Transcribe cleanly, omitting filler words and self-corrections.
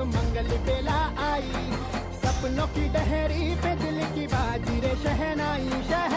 शुभ मंगल बेला आई, सपनों की डहरी पे दिल की बाजी रे शहनाई।